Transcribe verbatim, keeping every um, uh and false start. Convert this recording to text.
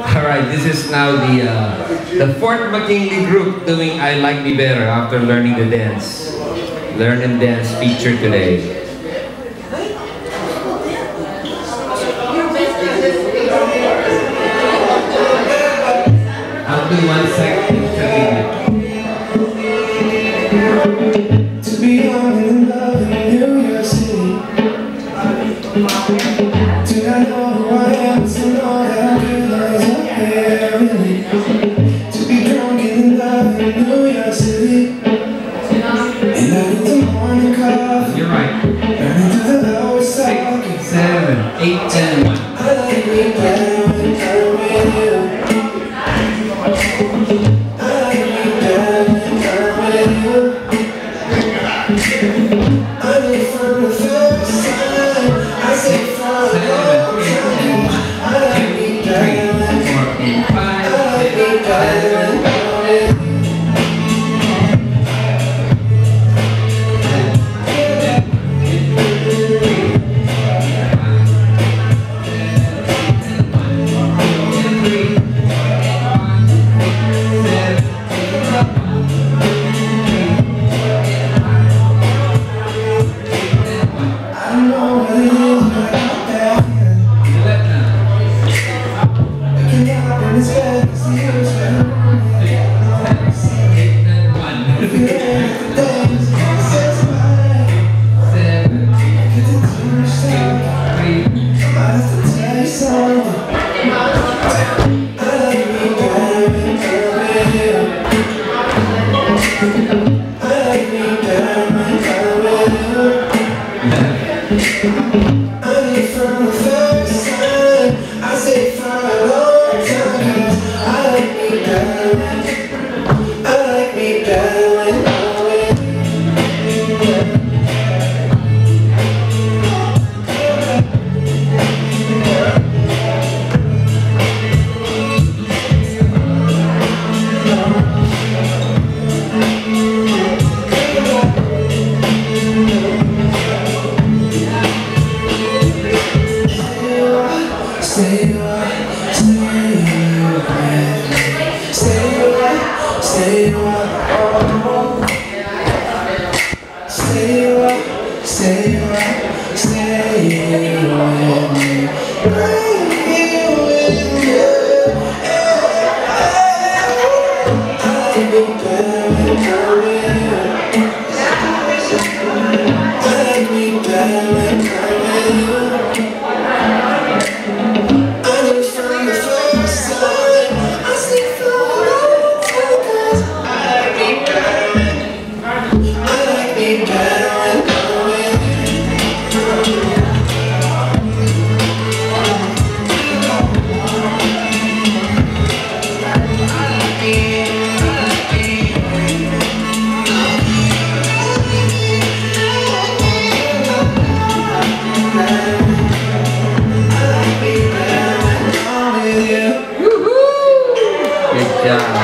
Alright, this is now the uh, the fourth McKinley group doing I Like Me Better after learning the dance. Learn and dance feature today. I'll do one second. To be young and in love in New York City. Do not know who I am, so know how good I am here, really. To be drunk and in love in New York City. And out in the morning coffee. You're right. Burning through the lower side. Six, seven, eight, ten. I like me better when I'm with you. I like me better when I'm with you. I knew from the first time. I say from the long time. I like me better when I like me better when I'm with you. Good job.